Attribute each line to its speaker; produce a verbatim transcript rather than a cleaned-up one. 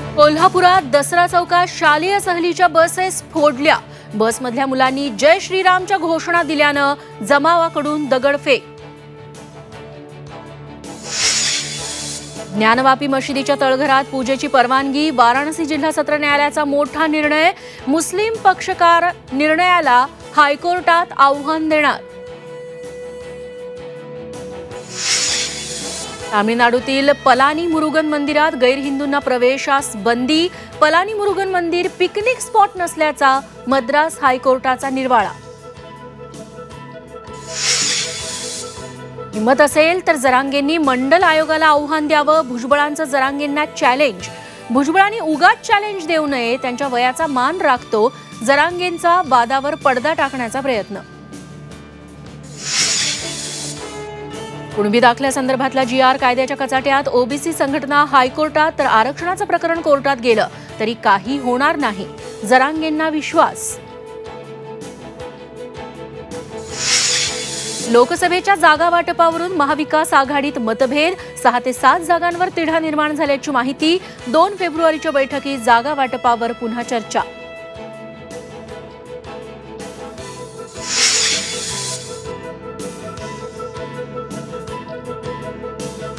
Speaker 1: कोल्हापुरात दसरा चौकात शालेय सहलीच्या बसेस फोडल्या। बसमधल्या मुलांनी जय श्रीरामच्या घोषणा दिल्यानं जमावाकडून दगडफेक। ज्ञानवापी मशिदीच्या तळघरात पूजेची परवानगी। वाराणसी जिल्हा सत्र न्यायालयाचा मोठा निर्णय। मुस्लिम पक्षकार निर्णयाला हायकोर्टात आव्हान देणार। तामिळनाडूतील पलानी मुरुगन मंदिरात गैरहिंदूंना प्रवेशास बंदी। पलानी मुरुगन मंदिर पिकनिक स्पॉट नसल्याचा मद्रास हायकोर्टाचा निर्वाळा। हिम्मत असेल तर जरांगेंनी मंडल आयोगाला आव्हान द्यावं। भुजबळांचं जरांगेंना चॅलेंज। भुजबळांनी उगाच चॅलेंज देऊ नये, त्यांच्या वयाचा मान राखतो जरांगेंचा वादावर पडदा टाकण्याचा प्रयत्न। कुणबी दाखल्यासंदर्भातल्या जी आर कायद्याच्या कचाट्यात ओबीसी संघटना हायकोर्टात, तर आरक्षणाचं प्रकरण कोर्टात गेलं तरी काही होणार नाही, जरांगेंना विश्वास। लोकसभेच्या जागा वाटपावरून महाविकास आघाडीत मतभेद। सहा ते सात जागांवर तिढा निर्माण झाल्याची माहिती। दोन फेब्रुवारीच्या बैठकीत जागा वाटपावर पुन्हा चर्चा।